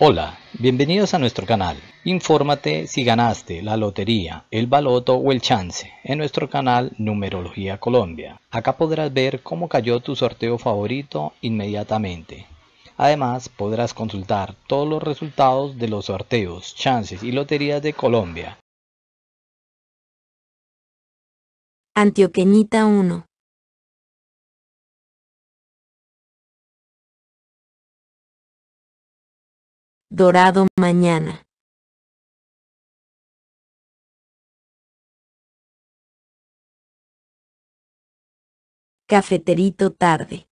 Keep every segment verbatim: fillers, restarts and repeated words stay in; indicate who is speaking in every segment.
Speaker 1: Hola, bienvenidos a nuestro canal. Infórmate si ganaste la lotería, el baloto o el chance en nuestro canal Numerología Colombia. Acá podrás ver cómo cayó tu sorteo favorito inmediatamente. Además, podrás consultar todos los resultados de los sorteos, chances y loterías de Colombia.
Speaker 2: Antioqueñita uno. Dorado mañana. Cafeterito tarde.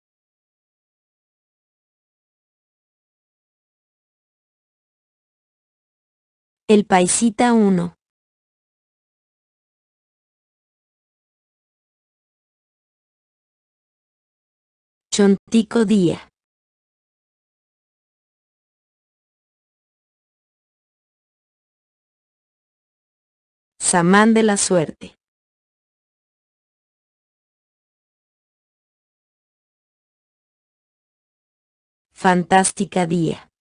Speaker 2: El Paisita uno. Chontico día. Samán de la suerte. Fantástica día.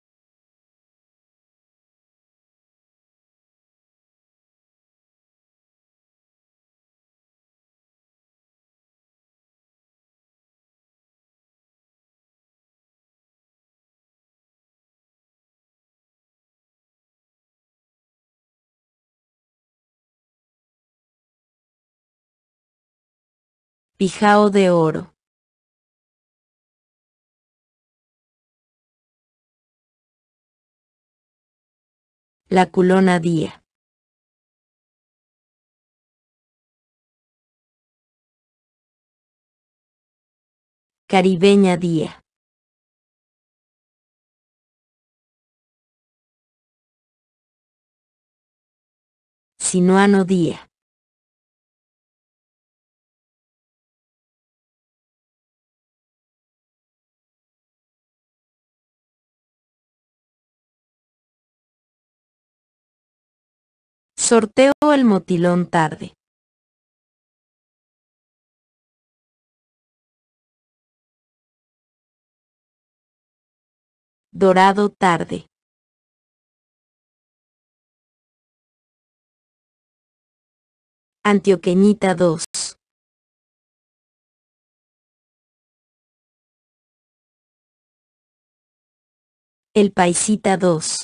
Speaker 2: Pijao de oro. La culona día. Caribeña día. Sinuano día. Sorteo el motilón tarde. Dorado tarde. Antioqueñita dos. El Paisita dos.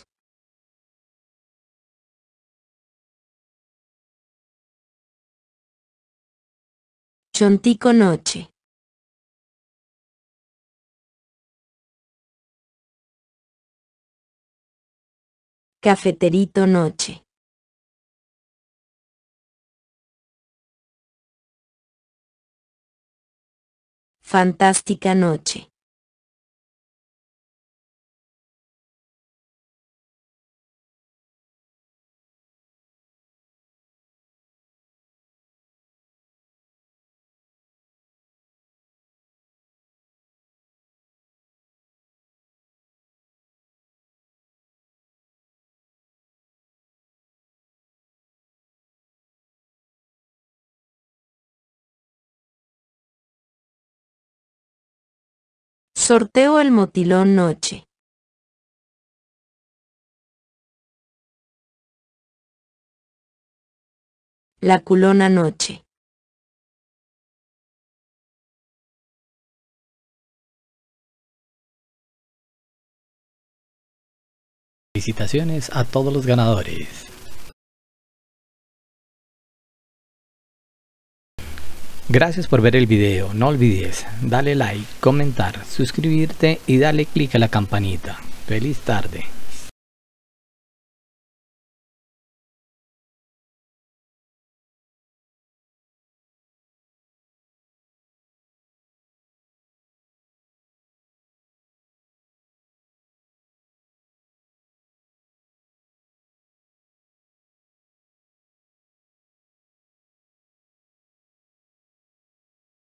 Speaker 2: Chontico noche. Cafeterito noche. Fantástica noche. Sorteo el motilón noche. La culona noche.
Speaker 1: Felicitaciones a todos los ganadores. Gracias por ver el video, no olvides darle like, comentar, suscribirte y darle click a la campanita. Feliz tarde.